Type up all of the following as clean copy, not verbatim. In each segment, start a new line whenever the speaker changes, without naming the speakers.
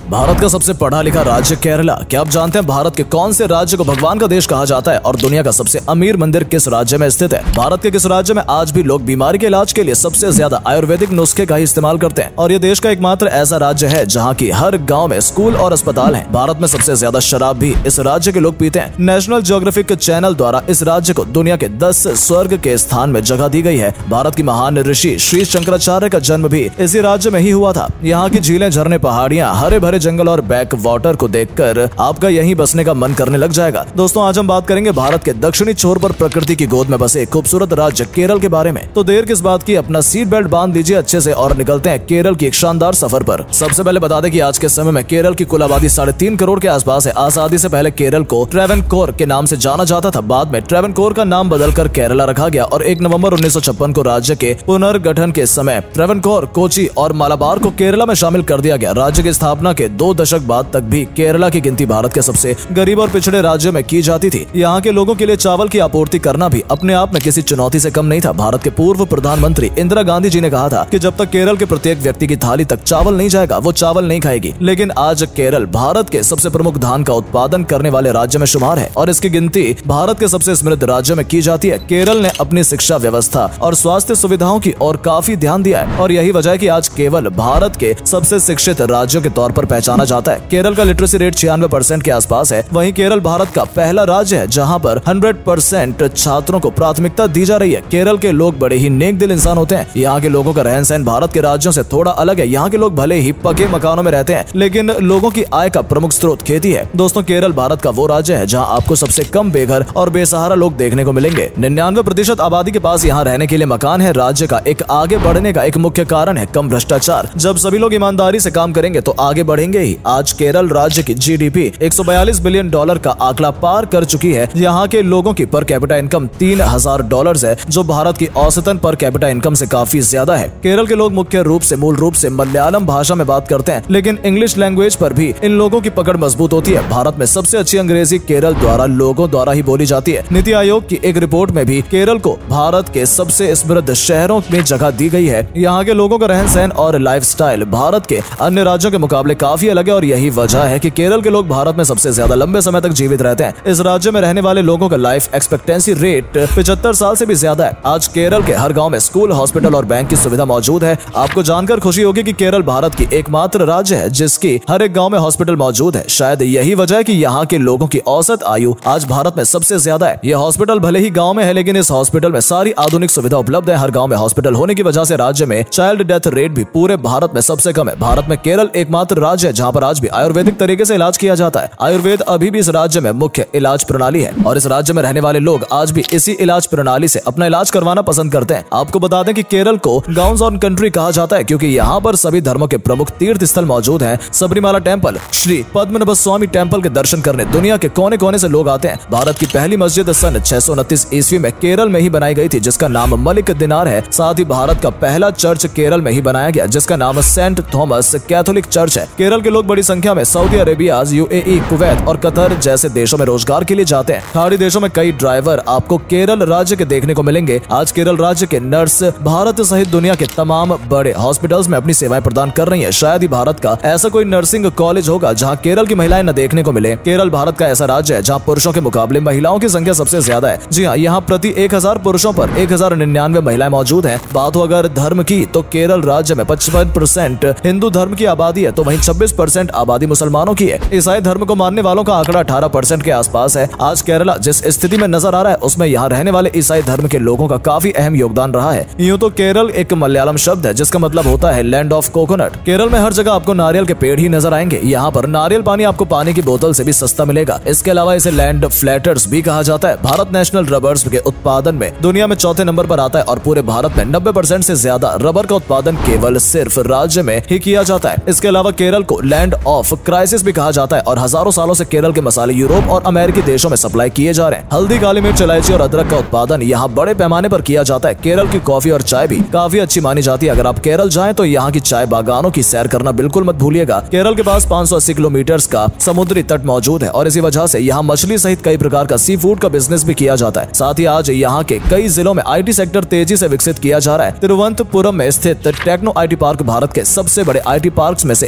भारत का सबसे पढ़ा लिखा राज्य केरला। क्या आप जानते हैं भारत के कौन से राज्य को भगवान का देश कहा जाता है और दुनिया का सबसे अमीर मंदिर किस राज्य में स्थित है? भारत के किस राज्य में आज भी लोग बीमारी के इलाज के लिए सबसे ज्यादा आयुर्वेदिक नुस्खे का ही इस्तेमाल करते हैं? और ये देश का एकमात्र ऐसा राज्य है जहाँ की हर गाँव में स्कूल और अस्पताल है। भारत में सबसे ज्यादा शराब भी इस राज्य के लोग पीते हैं। नेशनल ज्योग्राफिक चैनल द्वारा इस राज्य को दुनिया के 10 स्वर्ग के स्थान में जगह दी गई है। भारत की महान ऋषि श्री शंकराचार्य का जन्म भी इसी राज्य में ही हुआ था। यहाँ की झीलें, झरने, पहाड़ियाँ, हरे भरे जंगल और बैक वाटर को देखकर आपका यहीं बसने का मन करने लग जाएगा। दोस्तों, आज हम बात करेंगे भारत के दक्षिणी छोर पर प्रकृति की गोद में बसे खूबसूरत राज्य केरल के बारे में। तो देर किस बात की, अपना सीट बेल्ट बांध लीजिए अच्छे से और निकलते हैं केरल की एक शानदार सफर पर। सबसे पहले बता दें कि आज के समय में केरल की कुल आबादी 3.5 करोड़ के आसपास है। आजादी से पहले केरल को ट्रेवनकोर के नाम से जाना जाता था। बाद में ट्रेवनकोर का नाम बदलकर केरला रखा गया और 1 नवंबर 1956 को राज्य के पुनर्गठन के समय ट्रेवनकोर, कोची और मालाबार को केरला में शामिल कर दिया गया। राज्य की स्थापना के 2 दशक बाद तक भी केरला की गिनती भारत के सबसे गरीब और पिछड़े राज्यों में की जाती थी। यहाँ के लोगों के लिए चावल की आपूर्ति करना भी अपने आप में किसी चुनौती से कम नहीं था। भारत के पूर्व प्रधानमंत्री इंदिरा गांधी जी ने कहा था कि जब तक केरल के प्रत्येक व्यक्ति की थाली तक चावल नहीं जाएगा, वो चावल नहीं खाएगी। लेकिन आज केरल भारत के सबसे प्रमुख धान का उत्पादन करने वाले राज्य में शुमार है और इसकी गिनती भारत के सबसे समृद्ध राज्यों में की जाती है। केरल ने अपनी शिक्षा व्यवस्था और स्वास्थ्य सुविधाओं की ओर काफी ध्यान दिया है और यही वजह है कि आज केवल भारत के सबसे शिक्षित राज्यों के तौर पर पहचाना जाता है। केरल का लिटरेसी रेट 96% के आसपास है। वहीं केरल भारत का पहला राज्य है जहां पर 100% छात्रों को प्राथमिकता दी जा रही है। केरल के लोग बड़े ही नेक दिल इंसान होते हैं। यहाँ के लोगों का रहन सहन भारत के राज्यों से थोड़ा अलग है। यहाँ के लोग भले ही पके मकानों में रहते हैं, लेकिन लोगों की आय का प्रमुख स्रोत खेती है। दोस्तों, केरल भारत का वो राज्य है जहाँ आपको सबसे कम बेघर और बेसहारा लोग देखने को मिलेंगे। 99% आबादी के पास यहाँ रहने के लिए मकान है। राज्य का एक आगे बढ़ने का एक मुख्य कारण है कम भ्रष्टाचार। जब सभी लोग ईमानदारी से काम करेंगे तो आगे बढ़ेंगे ही। आज केरल राज्य की जीडीपी $142 बिलियन का आंकड़ा पार कर चुकी है। यहाँ के लोगों की पर कैपिटा इनकम $3000 है, जो भारत की औसतन पर कैपिटा इनकम से काफी ज्यादा है। केरल के लोग मूल रूप से मलयालम भाषा में बात करते हैं, लेकिन इंग्लिश लैंग्वेज पर भी इन लोगों की पकड़ मजबूत होती है। भारत में सबसे अच्छी अंग्रेजी केरल द्वारा लोगों द्वारा ही बोली जाती है। नीति आयोग की एक रिपोर्ट में भी केरल को भारत के सबसे समृद्ध शहरों में जगह दी गई है। यहाँ के लोगों का रहन सहन और लाइफस्टाइल भारत के अन्य राज्यों के मुकाबले काफी अलग है और यही वजह है कि केरल के लोग भारत में सबसे ज्यादा लंबे समय तक जीवित रहते हैं। इस राज्य में रहने वाले लोगों का लाइफ एक्सपेक्टेंसी रेट 75 साल से भी ज्यादा है। आज केरल के हर गांव में स्कूल, हॉस्पिटल और बैंक की सुविधा मौजूद है। आपको जानकर खुशी होगी कि केरल भारत की एकमात्र राज्य है जिसकी हर एक गांव में हॉस्पिटल मौजूद है। शायद यही वजह है कि यहाँ के लोगों की औसत आयु आज भारत में सबसे ज्यादा है। यह हॉस्पिटल भले ही गाँव में है, लेकिन इस हॉस्पिटल में सारी आधुनिक सुविधा उपलब्ध है। हर गाँव में हॉस्पिटल होने की वजह से राज्य में चाइल्ड डेथ रेट भी पूरे भारत में सबसे कम है। भारत में केरल एकमात्र राज्य है जहाँ पर आज भी आयुर्वेदिक तरीके से इलाज किया जाता है। आयुर्वेद अभी भी इस राज्य में मुख्य इलाज प्रणाली है और इस राज्य में रहने वाले लोग आज भी इसी इलाज प्रणाली से अपना इलाज करवाना पसंद करते हैं। आपको बता दें कि केरल को गाउन्स ऑन कंट्री कहा जाता है क्योंकि यहाँ पर सभी धर्मों के प्रमुख तीर्थ स्थल मौजूद हैं। Sabarimala temple, Shri Padmanabhaswamy temple के दर्शन करने दुनिया के कोने कोने से लोग आते हैं। भारत की पहली मस्जिद सन 629 ईस्वी में केरल में ही बनाई गई थी, जिसका नाम मलिक दिनार है। साथ ही भारत का पहला चर्च केरल में ही बनाया गया, जिसका नाम सेंट थॉमस कैथोलिक चर्च है। केरल के लोग बड़ी संख्या में सऊदी अरेबिया, यूएई, कुवैत और कतर जैसे देशों में रोजगार के लिए जाते हैं। खाड़ी देशों में कई ड्राइवर आपको केरल राज्य के देखने को मिलेंगे। आज केरल राज्य के नर्स भारत सहित दुनिया के तमाम बड़े हॉस्पिटल्स में अपनी सेवाएं प्रदान कर रही हैं। शायद ही भारत का ऐसा कोई नर्सिंग कॉलेज होगा जहां केरल की महिलाएं न देखने को मिले। केरल भारत का ऐसा राज्य है जहां पुरुषों के मुकाबले महिलाओं की संख्या सबसे ज्यादा है। जी हाँ, यहाँ प्रति 1000 पुरुषों पर 1099 महिलाएं मौजूद हैं। बात हो अगर धर्म की, तो केरल राज्य में 55% हिंदू धर्म की आबादी है, तो वहीं 26% आबादी मुसलमानों की है। ईसाई धर्म को मानने वालों का आंकड़ा 18% के आसपास है। आज केरला जिस स्थिति में नजर आ रहा है उसमें यहाँ रहने वाले ईसाई धर्म के लोगों का काफी अहम योगदान रहा है। यूँ तो केरल एक मलयालम शब्द है जिसका मतलब होता है लैंड ऑफ कोकोनट। केरल में हर जगह आपको नारियल के पेड़ ही नजर आएंगे। यहाँ पर नारियल पानी आपको पानी की बोतल से भी सस्ता मिलेगा। इसके अलावा इसे लैंड फ्लैटर्स भी कहा जाता है। भारत नेशनल रबर्स के उत्पादन में दुनिया में 4थे नंबर पर आता है और पूरे भारत में 90% से ज्यादा रबर का उत्पादन केवल सिर्फ राज्य में ही किया जाता है। इसके अलावा केरल को लैंड ऑफ क्राइसिस भी कहा जाता है और हजारों सालों से केरल के मसाले यूरोप और अमेरिकी देशों में सप्लाई किए जा रहे हैं। हल्दी, काली मिर्च, इलायची और अदरक का उत्पादन यहाँ बड़े पैमाने पर किया जाता है। केरल की कॉफी और चाय भी काफी अच्छी मानी जाती है। अगर आप केरल जाएं तो यहाँ की चाय बागानों की सैर करना बिल्कुल मत भूलिएगा। केरल के पास 580 किलोमीटर का समुद्री तट मौजूद है और इसी वजह से यहाँ मछली सहित कई प्रकार का सी फूड का बिजनेस भी किया जाता है। साथ ही आज यहाँ के कई जिलों में IT सेक्टर तेजी से विकसित किया जा रहा है। तिरुवनंतपुरम में स्थित टेक्नो IT पार्क भारत के सबसे बड़े IT पार्क्स में से एक है।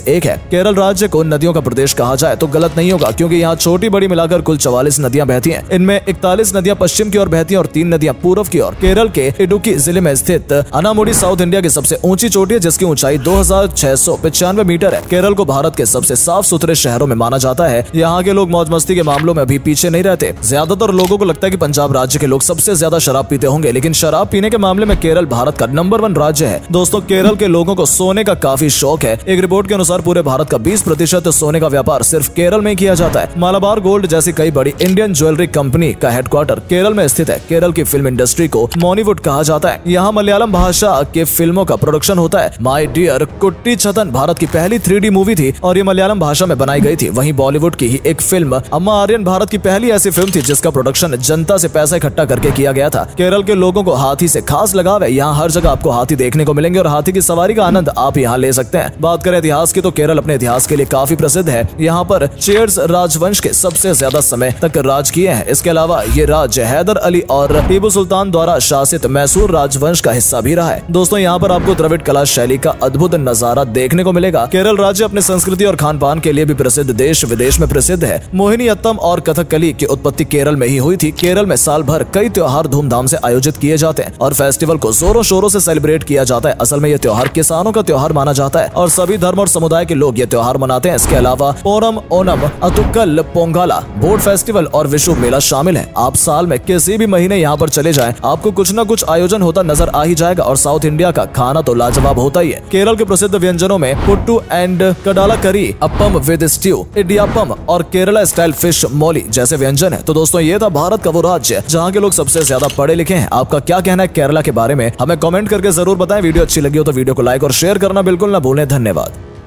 केरल राज्य को नदियों का प्रदेश कहा जाए तो गलत नहीं होगा, क्योंकि यहाँ छोटी बड़ी मिलाकर कुल 44 नदियां बहती हैं। इनमें 41 नदियां पश्चिम की ओर बहती हैं और 3 नदियां पूर्व की ओर। केरल के इडुक्की जिले में स्थित अनामुडी साउथ इंडिया की सबसे ऊंची चोटी है, जिसकी ऊंचाई 2695 मीटर है। केरल को भारत के सबसे साफ सुथरे शहरों में माना जाता है। यहाँ के लोग मौज मस्ती के मामलों में अभी पीछे नहीं रहते। ज्यादातर लोगों को लगता है कि पंजाब राज्य के लोग सबसे ज्यादा शराब पीते होंगे, लेकिन शराब पीने के मामले में केरल भारत का नंबर 1 राज्य है। दोस्तों, केरल के लोगों को सोने का काफी शौक है। एक रिपोर्ट के अनुसार पूरे भारत का 20% सोने का व्यापार सिर्फ केरल में किया जाता है। मालाबार गोल्ड जैसी कई बड़ी इंडियन ज्वेलरी कंपनी का हेडक्वार्टर केरल में स्थित है। केरल की फिल्म इंडस्ट्री को मॉलीवुड कहा जाता है। यहाँ मलयालम भाषा के फिल्मों का प्रोडक्शन होता है। माय डियर कुट्टी छतन भारत की पहली 3D मूवी थी और ये मलयालम भाषा में बनाई गई थी। वहीं बॉलीवुड की ही एक फिल्म अम्मा आर्यन भारत की पहली ऐसी फिल्म थी जिसका प्रोडक्शन जनता से पैसा इकट्ठा करके किया गया था। केरल के लोगों को हाथी से खास लगाव है। यहाँ हर जगह आपको हाथी देखने को मिलेंगे और हाथी की सवारी का आनंद आप यहाँ ले सकते हैं। बात करें इतिहास की तो केरल अपने इतिहास के लिए काफी प्रसिद्ध है। यहाँ पर चेर्स राजवंश के सबसे ज्यादा समय तक राज किए हैं। इसके अलावा ये राज्य हैदर अली और टीपू सुल्तान द्वारा शासित मैसूर राजवंश का हिस्सा भी रहा है। दोस्तों, यहाँ पर आपको द्रविड़ कला शैली का अद्भुत नजारा देखने को मिलेगा। केरल राज्य अपने संस्कृति और खान पान के लिए भी प्रसिद्ध देश विदेश में प्रसिद्ध है। मोहिनीअट्टम और कथकली की उत्पत्ति केरल में ही हुई थी। केरल में साल भर कई त्योहार धूमधाम से आयोजित किए जाते हैं और फेस्टिवल को जोरों शोरों से सेलिब्रेट किया जाता है। असल में ये त्योहार किसानों का त्योहार माना जाता है और सभी धर्म और समुदाय के लोग ये त्योहार मनाते हैं। इसके अलावा ओणम, अतुक्कल, पोंगला, बोट फेस्टिवल और विशु मेला शामिल है। आप साल में किसी भी महीने यहाँ पर चले जाएं, आपको कुछ न कुछ आयोजन होता नजर आ ही जाएगा। और साउथ इंडिया का खाना तो लाजवाब होता ही है। केरल के प्रसिद्ध व्यंजनों में पुट्टू एंड कडाला करी, अप्पम विद स्ट्यू, इडियाप्पम और केरला स्टाइल फिश मोली जैसे व्यंजन है। तो दोस्तों, ये था भारत का वो राज्य जहाँ के लोग सबसे ज्यादा पढ़े लिखे हैं। आपका क्या कहना है केरला के बारे में, हमें कमेंट करके जरूर बताएं। वीडियो अच्छी लगी हो तो वीडियो को लाइक और शेयर करना बिल्कुल ना भूलें। धन्यवाद।